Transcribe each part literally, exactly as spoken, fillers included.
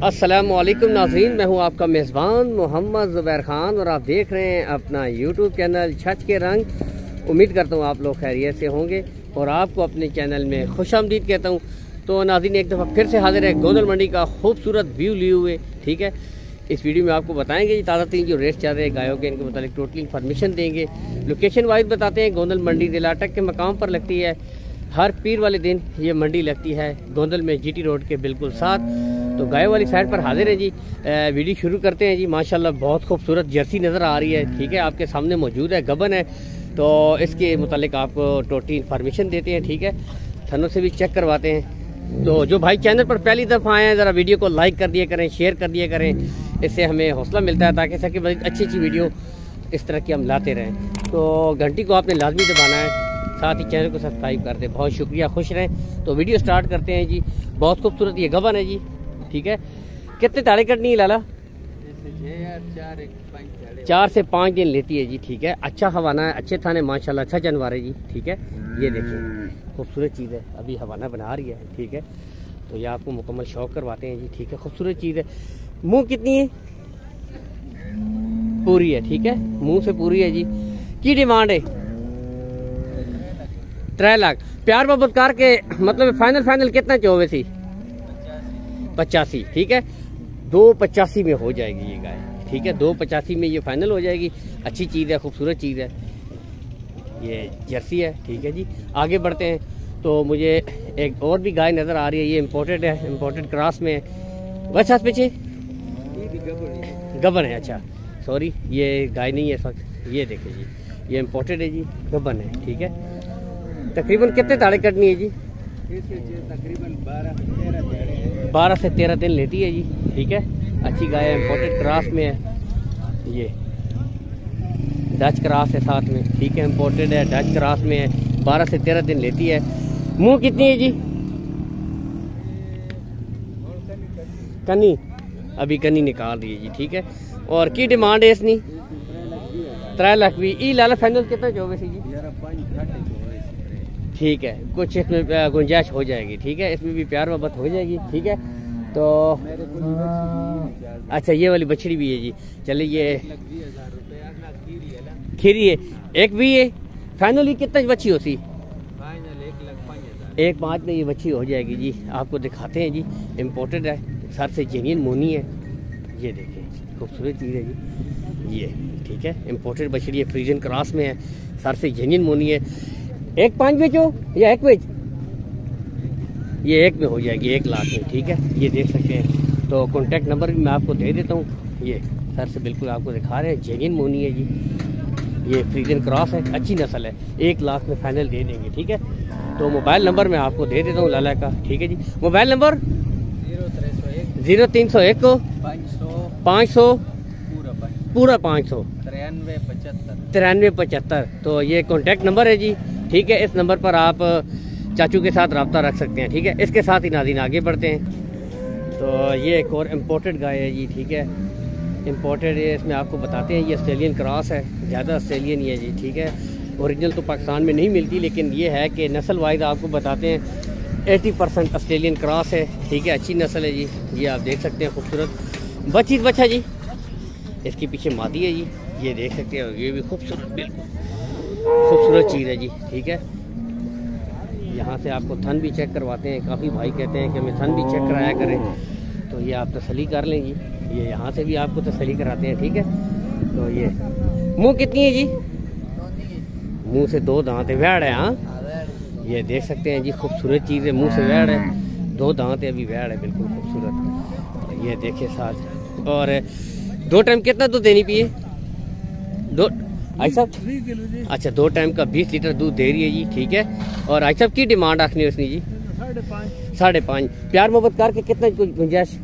अस्सलामुअलैकुम नाज़रीन, मैं हूं आपका मेज़बान मोहम्मद ज़ुबैर ख़ान और आप देख रहे हैं अपना यूट्यूब चैनल छच के रंग। उम्मीद करता हूं आप लोग खैरियत से होंगे और आपको अपने चैनल में खुशामदीद कहता हूं। तो नाज़रीन, एक दफ़ा फिर से हाजिर है गोंदल मंडी का खूबसूरत व्यू लिए हुए। ठीक है, इस वीडियो में आपको बताएंगे जी ताज़ा तीन जो रेट चल रहे हैं गायों के, इनके मतलब टोटली इन्फॉर्मेशन देंगे। लोकेशन वाइज बताते हैं। गोंदल मंडी जिला अटक के मकाम पर लगती है। हर पीर वाले दिन ये मंडी लगती है गोंदल में, जीटी रोड के बिल्कुल साथ। तो गायों वाली साइड पर हाजिर है जी। वीडियो शुरू करते हैं जी। माशाल्लाह बहुत खूबसूरत जर्सी नज़र आ रही है। ठीक है, आपके सामने मौजूद है, गबन है, तो इसके मुतालिक आपको टोटली इन्फॉर्मेशन देते हैं। ठीक है, थनों से भी चेक करवाते हैं। तो जो भाई चैनल पर पहली दफ़ा आए हैं, ज़रा वीडियो को लाइक कर दिया करें, शेयर कर दिया करें, इससे हमें हौसला मिलता है ताकि सके अच्छी अच्छी वीडियो इस तरह की हम लाते रहें। तो घंटी को आपने लाजमी दबाना है, साथ ही चैनल को सब्सक्राइब कर दें। बहुत शुक्रिया, खुश रहें। तो वीडियो स्टार्ट करते हैं जी। बहुत खूबसूरत ये गबन है जी। ठीक है, कितने ताड़े कटनी है लाला? चार से पाँच दिन लेती है जी। ठीक है, अच्छा हवाना है, अच्छे थाने माशाल्लाह, अच्छा जानवर है जी। ठीक है, ये देखिए खूबसूरत चीज़ है, अभी हवाना बना रही है। ठीक है, तो ये आपको मुकम्मल शौक करवाते हैं जी। ठीक है, खूबसूरत चीज़ है। मुँह कितनी है? पूरी है। ठीक है, मुँह से पूरी है जी। की डिमांड है? त्रै लाख प्यार मोहब्बत करके मतलब फाइनल फाइनल कितना चाहोगे थी? पचासी। ठीक है, दो पचासी में हो जाएगी ये गाय। ठीक है, दो पचासी में ये फाइनल हो जाएगी। अच्छी चीज़ है, खूबसूरत चीज़ है, ये जर्सी है। ठीक है जी, आगे बढ़ते हैं। तो मुझे एक और भी गाय नज़र आ रही है, ये इम्पोर्टेड है, इम्पोर्टेड क्रॉस में है। बस हाथ पीछे गबन है। अच्छा सॉरी, ये गाय नहीं है इस वक्त। ये देखिए जी, ये इम्पोर्टेड है जी, गबन है। ठीक है, तकरीबन कितने ताड़े कटनी है जी? तकरीबन बारह से तेरह दिन लेती है जी। ठीक है, अच्छी गाय है, इम्पोर्टेड क्रॉस में है, ये डच क्रॉस है साथ में। ठीक है, इम्पोर्टेड है, डच क्रॉस में है, बारह से तेरह दिन लेती है। मुंह कितनी है जी? कनी अभी कनी निकाल रही है जी। ठीक है, और की डिमांड है इसनी? त्रै लाख भी। ई लाला फाइनल कितना चाहोगे जी? ठीक है, कुछ इसमें गुंजाइश हो जाएगी। ठीक है, इसमें भी प्यार मोहब्बत हो जाएगी। ठीक है, तो अच्छा ये वाली बछड़ी भी है जी। चलिए, ये खीरी है, एक भी है। फाइनल ये कितना बच्ची होती? एक पाँच में ये बच्ची हो जाएगी जी। आपको दिखाते हैं जी, इम्पोर्टेड है, सर से जेन्युइन मोनी है। ये देखिए खूबसूरत चीज़ है जी ये। ठीक है, इम्पोर्टेड बछड़ी है, फ्रीजन क्रॉस में है, सर से जेन्युइन मोनी है। एक पाँच बेचो या एक बेच? ये एक में हो जाएगी, एक लाख में। ठीक है, ये देख सकते हैं। तो कॉन्टैक्ट नंबर भी मैं आपको दे देता हूँ। ये सर से बिल्कुल आपको दिखा रहे हैं, जेन्युइन मोनी है जी। ये फ्रीजन क्रॉस है, अच्छी नस्ल है, एक लाख में फाइनल दे देंगे। ठीक है, तो मोबाइल नंबर मैं आपको दे देता हूँ लाला का। ठीक है जी, मोबाइल नंबर जीरो तीन सौ एक को पाँच सौ पूरा पाँच सौ तिरानवे पचहत्तर तिरानवे पचहत्तर तो ये कॉन्टैक्ट नंबर है जी। ठीक है, इस नंबर पर आप चाचू के साथ रब्ता रख सकते हैं। ठीक है, इसके साथ ही नाज़रीन आगे बढ़ते हैं। तो ये एक और इम्पोर्टेड गाय है जी। ठीक है, इम्पोर्टेड है, इसमें आपको बताते हैं ये ऑस्ट्रेलियन क्रॉस है, ज़्यादा ऑस्ट्रेलियन ही है जी। ठीक है, ओरिजिनल तो पाकिस्तान में नहीं मिलती, लेकिन ये है कि नस्ल वाइज आपको बताते हैं अस्सी परसेंट ऑस्ट्रेलियन क्रॉस है। ठीक है, अच्छी नस्ल है जी। ये आप देख सकते हैं, खूबसूरत बच्ची बच्चा जी। इसके पीछे मादी है जी, ये देख सकते हैं, ये भी खूबसूरत, बिल्कुल खूबसूरत चीज़ है जी। ठीक है, यहाँ से आपको थन भी चेक करवाते हैं। काफ़ी भाई कहते हैं कि हमें थन भी चेक कराया करें, तो ये आप तसल्ली कर लें जी। ये यहाँ से भी आपको तसल्ली कराते हैं। ठीक है, तो ये मुंह कितनी है जी? मुंह से दो दांत है, वैड़ है। हाँ, ये देख सकते हैं जी, खूबसूरत चीज़ है, मुंह से वैड़ है, दो दांत है, अभी वैड़ है, बिल्कुल खूबसूरत। ये देखे साथ। और दो टाइम कितना दूध देनी पिए? दो आई साहब, अच्छा दो टाइम का बीस लीटर दूध दे रही है जी। ठीक है, और आई साहब की डिमांड रखनी है उसने जी? साढ़े पाँच प्यार मोहब्बत करके कितना गुंजाइश?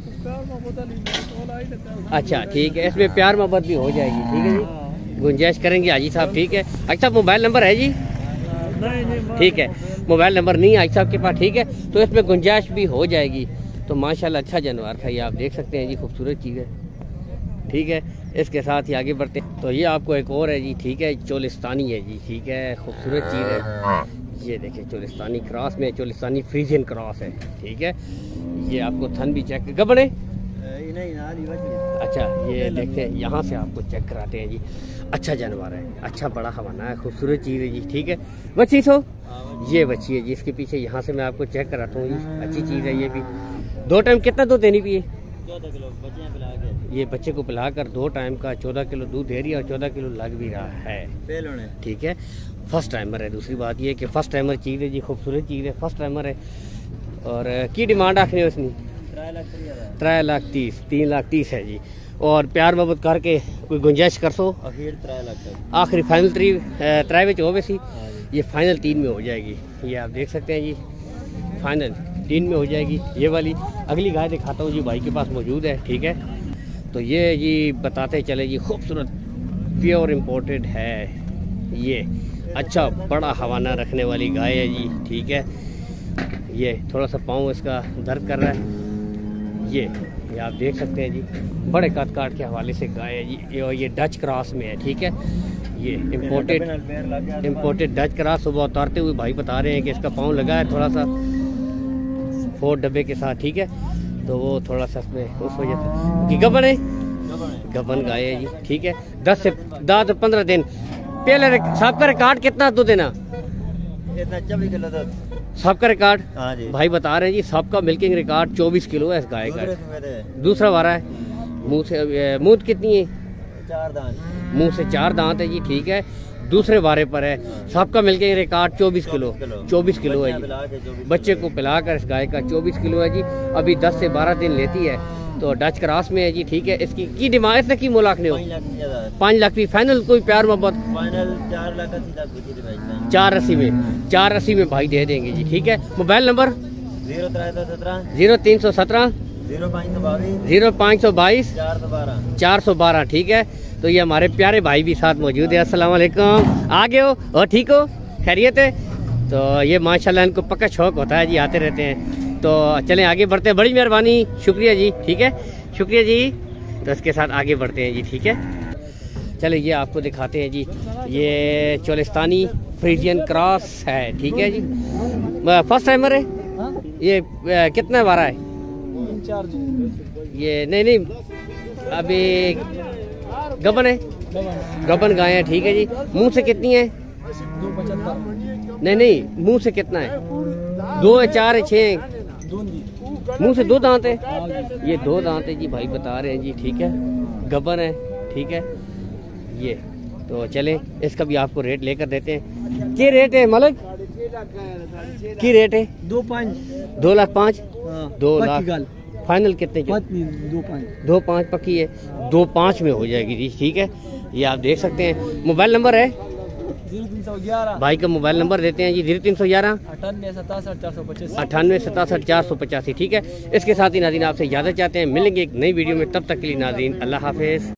अच्छा ठीक है, इसमें प्यार मोहब्बत भी हो जाएगी। ठीक है जी, गुंजाइश करेंगे हाजी साहब। ठीक है, आई साहब मोबाइल नंबर है जी? ठीक है, मोबाइल नंबर नहीं आई साहब के पास। ठीक है, तो इसमें गुंजाइश भी हो जाएगी। तो माशाल्लाह अच्छा जानवर था ये, आप देख सकते हैं जी, खूबसूरत चीज़ है। ठीक है, इसके साथ ही आगे बढ़ते हैं। तो ये आपको एक और है जी। ठीक है, चोलिस्तानी है जी। ठीक है, खूबसूरत चीज़ है, ये देखिए चोलिस्तानी क्रॉस में, चोलिस्तानी फ्रीजियन क्रॉस है। ठीक है, ये आपको थन भी चेक गबड़े अच्छा ये देखते हैं, यहाँ से आपको चेक कराते हैं जी। अच्छा जानवर है, अच्छा बड़ा हवाना है, खूबसूरत चीज़ है जी। ठीक है बच्ची सो ये बच्ची है जी, इसके पीछे यहाँ से मैं आपको चेक कराता हूँ जी। अच्छी चीज़ है ये भी। दो टाइम कितना दूध देनी पिए? चौदह किलो बच्चे पिला के। ये बच्चे को पिलाकर दो टाइम का चौदह किलो दूध दे रही है और चौदह किलो लग भी रहा है। ठीक है फर्स्ट टाइमर है। दूसरी बात ये कि फर्स्ट टाइमर चीज़ है जी, खूबसूरत चीज़ है, फर्स्ट टाइमर है। और की डिमांड आखिर है उसने त्रै लाख तीस तीन लाख तीस है जी। और प्यार मोहब्बत करके कोई गुंजाइश कर सो आखिरी फाइनल त्री त्रै विच होवे सी, ये फाइनल तीन में हो जाएगी। ये आप देख सकते हैं जी, फाइनल तीन में हो जाएगी ये वाली। अगली गाय दिखाता हूँ जी, भाई के पास मौजूद है। ठीक है तो ये जी बताते चले जी, खूबसूरत प्योर इम्पोर्टेड है ये। अच्छा बड़ा हवाना रखने वाली गाय है जी। ठीक है ये थोड़ा सा पाँव इसका दर्द कर रहा है। ये ये आप देख सकते हैं जी, बड़े कद काट के हवाले से गाय है जी। और ये डच क्रॉस में है। ठीक है ये इम्पोर्टेड इम्पोर्टेड डच क्रॉस। सुबह उतारते हुए भाई बता रहे हैं कि इसका पाँव लगा है थोड़ा सा फोर डब्बे के साथ। ठीक है तो वो थोड़ा सा इसमें उस वजह से गबन है, गबन गाय है जी। ठीक है दस से दस से पंद्रह दिन पहले सबका रिकॉर्ड कितना दूध देना? चौबीस किलो सबका रिकॉर्ड हाँ जी भाई बता रहे हैं जी, सबका मिल्किंग रिकॉर्ड चौबीस किलो है इस गाय का। दूसरा वारा है, मुंह से मुंह कितनी है? चार दांत, मुंह से चार दांत है जी। ठीक है दूसरे वारे पर है, सबका मिल्किंग रिकॉर्ड चौबीस किलो चौबीस किलो है जी। बच्चे को पिलाकर इस गाय का चौबीस किलो है जी। अभी दस से बारह दिन लेती है तो डच क्रॉस में है जी। ठीक है इसकी की डिमांड इसने की मोल आखने हो? पाँच लाख भी फाइनल कोई प्यार मोहब्बत? फाइनल चार लाख अस्सी लाख चार अस्सी में चार अस्सी में भाई दे देंगे जी। ठीक है मोबाइल नंबर जीरो तीन सौ सत्रह जीरो तीन सौ सत्रह जीरो पाँच सौ बाईस जीरो पाँच सौ बाईस चार सौ बारह चार सौ बारह। ठीक है तो ये हमारे प्यारे भाई भी साथ मौजूद है। अस्सलाम वालेकुम, आ गए हो और ठीक हो, खैरियत है? तो ये माशाल्लाह इनको पक्का शौक होता है जी, आते रहते हैं। तो चलें आगे बढ़ते हैं, बड़ी मेहरबानी, शुक्रिया जी। ठीक है शुक्रिया जी। तो इसके साथ आगे बढ़ते हैं जी। ठीक है चले ये आपको दिखाते हैं जी, ये चोलिस्तानी फ्रीजियन क्रॉस है। ठीक है जी फर्स्ट टाइमर है ये। आ, कितना बारह है ये? नहीं नहीं अभी गबन है, गबन गाय है। ठीक है जी मुंह से कितनी है? नहीं नहीं मुंह से कितना है? दो है, चार है, छः? मुंह से दो दांत है, ये दो दांत है जी भाई बता रहे हैं जी। ठीक है गबन है। ठीक है ये तो चलें इसका भी आपको रेट लेकर देते हैं। क्या रेट है मलिक? की रेट है? दो पाँच दो लाख पाँच दो लाख फाइनल कितने? दो पाँच दो पाँच पक्की है, दो पाँच में हो जाएगी जी। ठीक है ये आप देख सकते हैं। मोबाइल नंबर है जीरो तीन सौ ग्यारह भाई का मोबाइल नंबर देते हैं जी, जीरो तीन सौ ग्यारह अठानवे सतासठ चार सौ पचासी अठानवे सतासठ चार सौ पचासी। ठीक है इसके साथ ही नाज़रीन आपसे इजाज़त चाहते हैं, मिलेंगे एक नई वीडियो में, तब तक के लिए नाज़रीन अल्लाह हाफिज़।